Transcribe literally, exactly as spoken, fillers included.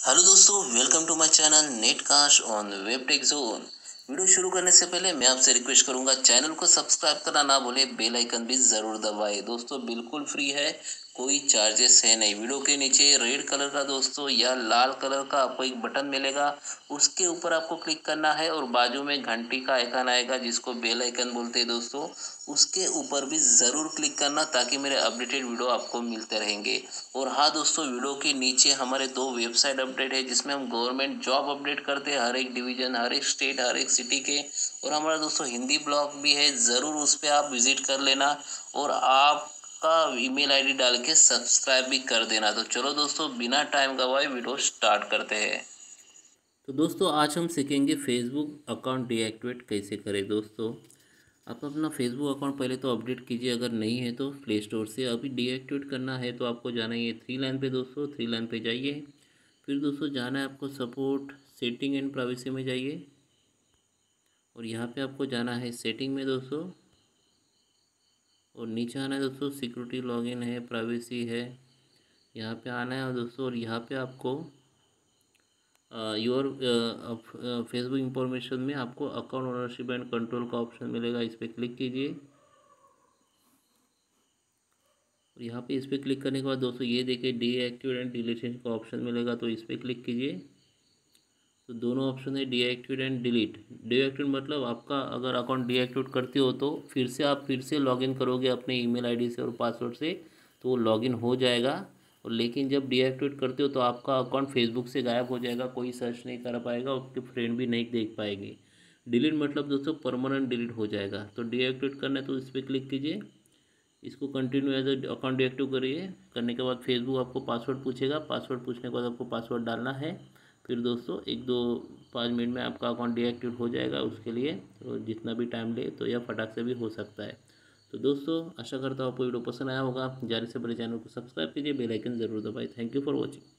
Hello दोस्तों, welcome to my channel Netcast on Web Tech Zone. Video शुरू करने से पहले मैं आपसे रिक्वेस्ट करूंगा, चैनल को सब्सक्राइब करना ना भूले, बेल आइकन भी ज़रूर दबाएं। दोस्तों बिल्कुल फ्री है, कोई चार्जेस है नहीं। वीडियो के नीचे रेड कलर का दोस्तों या लाल कलर का आपको एक बटन मिलेगा, उसके ऊपर आपको क्लिक करना है और बाजू में घंटी का आइकन आएगा जिसको बेल आइकन बोलते हैं दोस्तों, उसके ऊपर भी ज़रूर क्लिक करना ताकि मेरे अपडेटेड वीडियो आपको मिलते रहेंगे। और हाँ दोस्तों, वीडियो के नीचे हमारे दो वेबसाइट अपडेट है जिसमें हम गवर्नमेंट जॉब अपडेट करते हैं, हर एक डिवीजन, हर एक स्टेट, हर एक सिटी के। और हमारा दोस्तों हिंदी ब्लॉग भी है, ज़रूर उस पर आप विजिट कर लेना और आपका ईमेल आईडी डाल के सब्सक्राइब भी कर देना। तो चलो दोस्तों, बिना टाइम गवाए वीडियो स्टार्ट करते हैं। तो दोस्तों आज हम सीखेंगे फेसबुक अकाउंट डीएक्टिवेट कैसे करें। दोस्तों आप अपना फेसबुक अकाउंट पहले तो अपडेट कीजिए, अगर नहीं है तो प्ले स्टोर से। अभी डीएक्टिवेट करना है तो आपको जाना है ये थ्री लाइन पे दोस्तों, थ्री लाइन पे जाइए। फिर दोस्तों जाना है आपको सपोर्ट सेटिंग एंड प्राइवेसी में जाइए और यहाँ पे आपको जाना है सेटिंग में दोस्तों, और नीचे आना है दोस्तों सिक्योरिटी लॉगिन है, प्राइवेसी है, यहाँ पे आना है दोस्तों। और यहाँ पे आपको योर फेसबुक इंफॉर्मेशन में आपको अकाउंट ओनरशिप एंड कंट्रोल का ऑप्शन मिलेगा, इस पर क्लिक कीजिए। और यहाँ पे इस पर क्लिक करने के बाद दोस्तों ये देखिए डीएक्टिवेट एंड डिलीशन का ऑप्शन मिलेगा, तो इस पर क्लिक कीजिए। तो दोनों ऑप्शन है डीएक्टिवेट एंड डिलीट। डीएक्टिवेट मतलब आपका अगर अकाउंट डीएक्टिवेट करते हो तो फिर से आप फिर से लॉगिन करोगे अपने ईमेल आईडी से और पासवर्ड से, तो वो लॉगिन हो जाएगा। और लेकिन जब डीएक्टिवेट करते हो तो आपका अकाउंट फेसबुक से गायब हो जाएगा, कोई सर्च नहीं कर पाएगा, आपके फ्रेंड भी नहीं देख पाएंगे। डिलीट मतलब दोस्तों परमानेंट डिलीट हो जाएगा। तो डीएक्टिवेट करना है तो इस पर क्लिक कीजिए, इसको कंटिन्यू एज अकाउंट डीएक्टिव करिए। करने के बाद फेसबुक आपको पासवर्ड पूछेगा, पासवर्ड पूछने के बाद आपको पासवर्ड डालना है। फिर दोस्तों एक दो पाँच मिनट में आपका अकाउंट डीएक्टिव हो जाएगा। उसके लिए तो जितना भी टाइम ले तो यह फटाक से भी हो सकता है। तो दोस्तों आशा करता हूँ आपको वीडियो पसंद आया होगा। जाने से पहले चैनल को सब्सक्राइब कीजिए, बेल आइकन ज़रूर दबाएं। Thank you for watching.